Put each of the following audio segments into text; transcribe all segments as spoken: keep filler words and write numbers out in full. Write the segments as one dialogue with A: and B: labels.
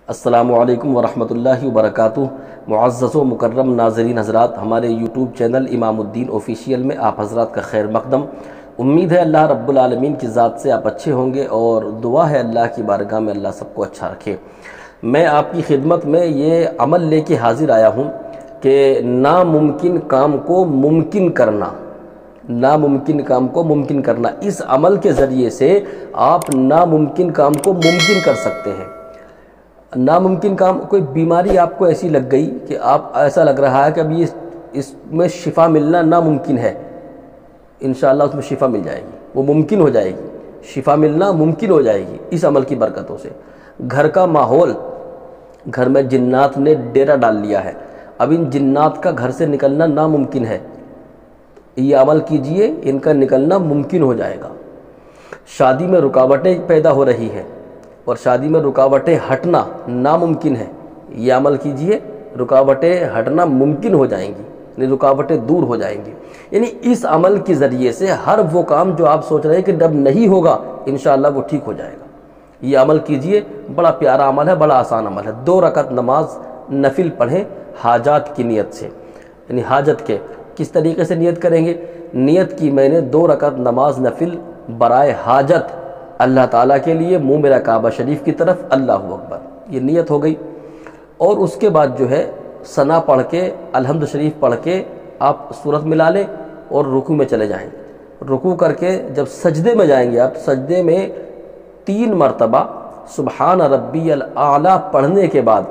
A: السلام علیکم ورحمۃ اللہ وبرکاتہ۔ معزز و مکرم ناظرین حضرات، ہمارے یوٹیوب چینل امام الدین آفیشیل میں آپ حضرات کا خیر مقدم۔ امید ہے اللہ رب العالمین کی ذات سے آپ اچھے ہوں گے، اور دعا ہے اللہ کی بارگاہ میں اللہ سب کو اچھا رکھے۔ میں آپ کی خدمت میں یہ عمل لے کے حاضر آیا ہوں کہ ناممکن کام کو ممکن کرنا، ناممکن کام کو ممکن کرنا۔ اس عمل کے ذریعے سے آپ ناممکن کام کو ممکن کر سکتے ہیں۔ ناممکن کام، کوئی بیماری آپ کو ایسی لگ گئی کہ آپ ایسا لگ رہا ہے کہ اب یہ اس میں شفا ملنا ناممکن ہے، انشاءاللہ اس میں شفا مل جائے گی، وہ ممکن ہو جائے گی، شفا ملنا ممکن ہو جائے گی اس عمل کی برکتوں سے۔ گھر کا ماحول، گھر میں جنات نے ڈیرا ڈال لیا ہے، اب ان جنات کا گھر سے نکلنا ناممکن ہے، یہ عمل کیجئے، ان کا نکلنا ممکن ہو جائے گا۔ شادی میں رکاوٹیں پیدا ہو رہی ہیں اور شادی میں رکاوٹیں ہٹنا ناممکن ہے، یہ عمل کیجئے، رکاوٹیں ہٹنا ممکن ہو جائیں گی، یعنی رکاوٹیں دور ہو جائیں گی۔ یعنی اس عمل کے ذریعے سے ہر وہ کام جو آپ سوچ رہے ہیں کہ اب نہیں ہوگا، انشاءاللہ وہ ٹھیک ہو جائے گا۔ یہ عمل کیجئے، بڑا پیارا عمل ہے، بڑا آسان عمل ہے۔ دو رکعت نماز نفل پڑھیں حاجات کی نیت سے، یعنی حاجت کے کس طریقے سے نیت کریں گے؟ نیت کی میں نے دو رکعت نماز نفل برائے حاجت اللہ تعالیٰ کے لیے، منہ میرا کعبہ شریف کی طرف، اللہ اکبر، یہ نیت ہو گئی۔ اور اس کے بعد جو ہے ثنا پڑھ کے، الحمد شریف پڑھ کے آپ صورت ملا لیں اور رکوع میں چلے جائیں۔ رکوع کر کے جب سجدے میں جائیں گے آپ، سجدے میں تین مرتبہ سبحان ربی الاعلیٰ پڑھنے کے بعد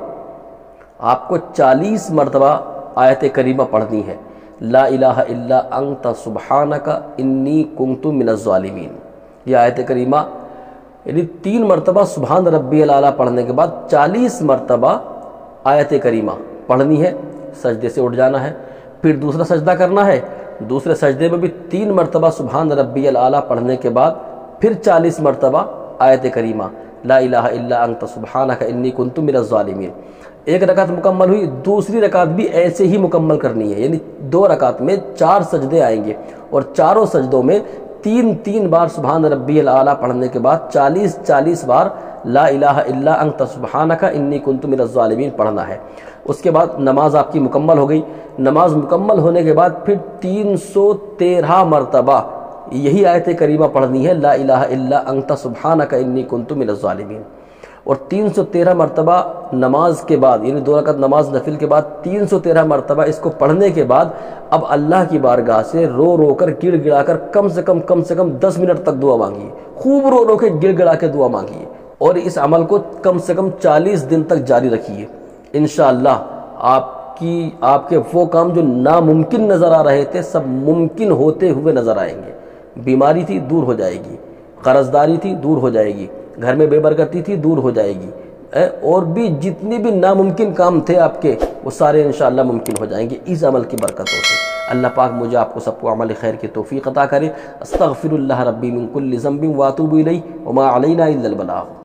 A: آپ کو چالیس مرتبہ آیت کریمہ پڑھنی ہے، لا الہ الا انت سبحانک انی کنت من الظالمین۔ یہ آیت کریمہ یعنی تین مرتبہ سبحان ربی الاعلیٰ پڑھنے کے بعد چالیس مرتبہ آیت کریمہ پڑھنی ہے، سجدے سے اٹھ جانا ہے، پھر دوسرا سجدہ کرنا ہے، دوسرے سجدے میں بھی تین مرتبہ سبحان ربی الاعلیٰ پڑھنے کے بعد پھر چالیس مرتبہ آیت کریمہ لا الہ الا انت سبحانک انی کنت من الظالمین۔ ایک رکعت مکمل ہوئی، دوسری رکعت بھی ایسے ہی مکمل کرنی ہے، یعنی دو رکعت میں چار سجدے آئیں گے، اور چاروں سجدوں میں تین تین بار سبحان ربی الاعلیٰ پڑھنے کے بعد چالیس چالیس بار لا الہ الا انت سبحانک انی کنت من الظالمین پڑھنا ہے۔ اس کے بعد نماز آپ کی مکمل ہو گئی۔ نماز مکمل ہونے کے بعد پھر تین سو تیرہ مرتبہ یہی آیت کریمہ پڑھنی ہے، لا الہ الا انت سبحانک انی کنت من الظالمین۔ اور تین سو تیرہ مرتبہ نماز کے بعد، یعنی دو رکعت نماز نفل کے بعد تین سو تیرہ مرتبہ اس کو پڑھنے کے بعد اب اللہ کی بارگاہ سے رو رو کر گڑ گڑا کر کم سے کم کم سے کم دس منٹ تک دعا مانگیے، خوب رو رو کے گڑ گڑا کے دعا مانگیے، اور اس عمل کو کم سے کم چالیس دن تک جاری رکھیے۔ انشاءاللہ آپ کی آپ کے وہ کام جو ناممکن نظر آ رہے تھے سب ممکن ہوتے ہوئے نظر آئیں گے۔ بیماری تھی دور ہو جائے گی، قرض داری تھی دور ہو جائے گی، گھر میں بے برکتی تھی دور ہو جائے گی، اور بھی جتنے بھی ناممکن کام تھے آپ کے وہ سارے انشاءاللہ ممکن ہو جائیں گے اس عمل کی برکتوں سے۔ اللہ پاک مجھے آپ کو سب کو عمل خیر کی توفیق عطا کرے۔ استغفر اللہ ربی من کل ذنب واتوب الیہ وما علینا الا البلاغ۔